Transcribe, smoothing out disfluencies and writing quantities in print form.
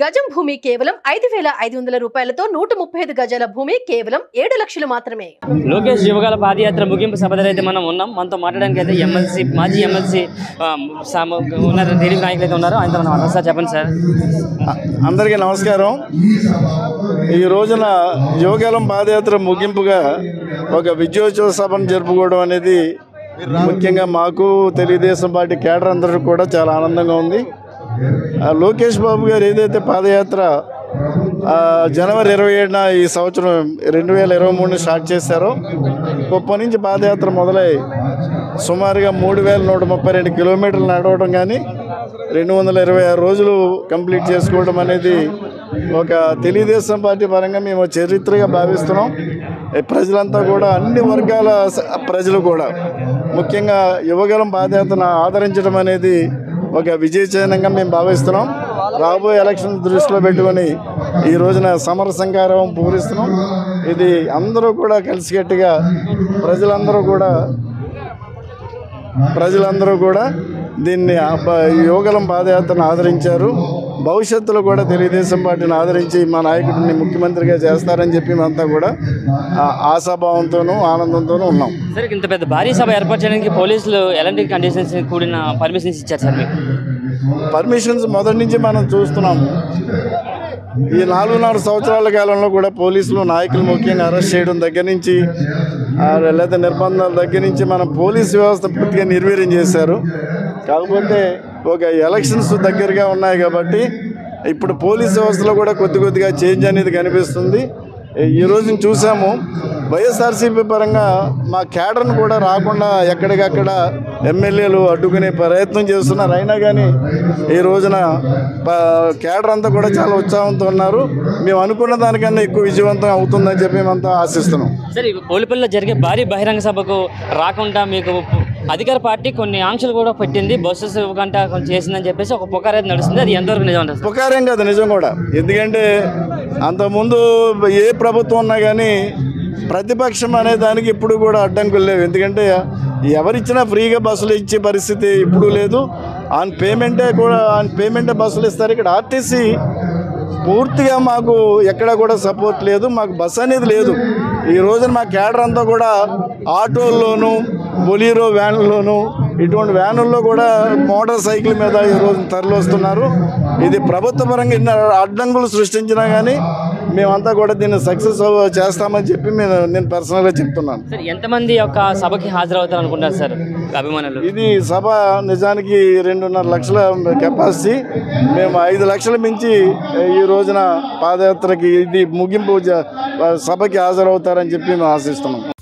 గజం భూమి కేవలం 5,500 రూపాయలతో 135 గజాల భూమి కేవలం 7 లక్షలు మాత్రమే. లోకేష్ యువగల పాదయాత్ర ముగింపు సభలో అయితే మనం ఉన్నాం. మనతో మాట్లాడడానికి అయితే మాజీ ఎమ్మెల్సీ ఉన్నారు, టీడీపీ నాయకులు అయితే ఉన్నారు. ఆయనతో మనం సార్ చెప్పండి సార్. అందరికీ నమస్కారం. ఈ రోజున యువగలం పాదయాత్ర ముగింపుగా ఒక విజయోత్సవ సభను జరుపుకోవడం అనేది ముఖ్యంగా మాకు తెలుగుదేశం పార్టీ కేడర్ అందరికీ కూడా చాలా ఆనందంగా ఉంది. లోకేష్ బాబు గారు ఏదైతే పాదయాత్ర జనవరి 27న ఈ సంవత్సరం 2023 స్టార్ట్ చేశారో, కుప్ప నుంచి పాదయాత్ర మొదలై సుమారుగా 3,132 కిలోమీటర్లు నడవడం కానీ 226 రోజులు కంప్లీట్ చేసుకోవడం అనేది ఒక తెలుగుదేశం పార్టీ పరంగా మేము చరిత్రగా భావిస్తున్నాం. ప్రజలంతా కూడా, అన్ని వర్గాల ప్రజలు కూడా ముఖ్యంగా యువగలం పాదయాత్రను ఆదరించడం అనేది ఒక విజయచిహ్నంగా మేము భావిస్తున్నాం. రాబోయే ఎలక్షన్ దృష్టిలో పెట్టుకొని ఈ రోజున సమర సంకారం పూరిస్తున్నాం. ఇది అందరూ కూడా కలిసికట్టుగా ప్రజలందరూ కూడా దీన్ని యువగలం పాదయాత్రను ఆదరించారు. భవిష్యత్తులో కూడా తెలుగుదేశం పార్టీని ఆదరించి మా నాయకుడిని ముఖ్యమంత్రిగా చేస్తారని చెప్పి మేమంతా కూడా ఆశాభావంతోనూ ఆనందంతోనూ ఉన్నాం. సార్, ఇంత పెద్ద భారీ సభ ఏర్పాటు చేయడానికి పోలీసులు ఎలాంటి కండిషన్స్ కూడిన పర్మిషన్స్ ఇచ్చారు సార్? మీకు పర్మిషన్స్ మొదటి నుంచి మనం చూస్తున్నాము. ఈ 4 సంవత్సరాల కాలంలో కూడా పోలీసులు నాయకులు ముఖ్యంగా అరెస్ట్ చేయడం దగ్గర నుంచి, లేదా నిర్బంధాల దగ్గర నుంచి మన పోలీస్ వ్యవస్థ పూర్తిగా నిర్వీర్యం చేశారు. కాకపోతే ఒక ఎలక్షన్స్ దగ్గరగా ఉన్నాయి కాబట్టి ఇప్పుడు పోలీస్ వ్యవస్థలో కూడా కొద్దిగా చేంజ్ అనేది కనిపిస్తుంది. ఈ రోజున చూసాము, వైఎస్ఆర్సీపీ పరంగా మా కేడర్ను కూడా రాకుండా ఎక్కడికక్కడ ఎమ్మెల్యేలు అడ్డుకునే ప్రయత్నం చేస్తున్నారు. అయినా కానీ ఈ రోజున కేడర్ అంతా కూడా చాలా ఉత్సాహంతో ఉన్నారు. మేము అనుకున్న దానికన్నా ఎక్కువ విజయవంతం అవుతుందని చెప్పి మేమంతా ఆశిస్తున్నాం. సరే, పోలిపల్లిలో జరిగే భారీ బహిరంగ సభకు రాకుండా మీకు అధికార పార్టీ కొన్ని ఆంక్షలు కూడా పెట్టింది. బస్సెస్ ఇవ్వకుండా కొంచెం చేసిందని చెప్పేసి ఒక పుకారు అయితే నడుస్తుంది. అది ఎంతవరకు నిజం అంటారు? పుకారేం కాదు, నిజం కూడా. ఎందుకంటే అంతకుముందు ఏ ప్రభుత్వం ఉన్నా కానీ ప్రతిపక్షం అనే దానికి ఇప్పుడు కూడా అడ్డంకులు లేవు. ఎందుకంటే ఎవరిచ్చినా ఫ్రీగా బస్సులు ఇచ్చే పరిస్థితి ఇప్పుడు లేదు. ఆన్ పేమెంటే బస్సులు ఇస్తారు. ఇక్కడ ఆర్టీసీ పూర్తిగా మాకు ఎక్కడ కూడా సపోర్ట్ లేదు. మాకు బస్ అనేది లేదు. ఈ రోజున మా కేడర్ అంతా కూడా ఆటోల్లోనూ, బొలీరో వ్యాన్లోనూ, ఇటువంటి వ్యానుల్లో కూడా మోటార్ సైకిల్ మీద ఈరోజు తరలి వస్తున్నారు. ఇది ప్రభుత్వ పరంగా ఇన్ని అడ్డంకులు సృష్టించినా కానీ మేమంతా కూడా దీన్ని సక్సెస్ చేస్తామని చెప్పి నేను పర్సనల్గా చెప్తున్నాను. సార్, ఎంతమంది యొక్క సభకి హాజరవుతారు అనుకుంటారు సార్ అభిమానులు? ఇది సభ నిజానికి 2.5 లక్షల కెపాసిటీ. మేము 5 లక్షల మించి ఈ రోజున పాదయాత్రకి ఇది ముగింపు సభకి హాజరవుతారని చెప్పి మేము ఆశిస్తున్నాం.